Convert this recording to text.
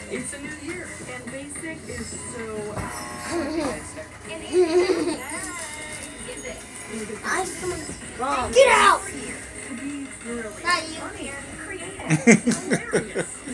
It's a new year, and basic is so optimistic. Get out! To be girly, Not you. funny, and creative, hilarious.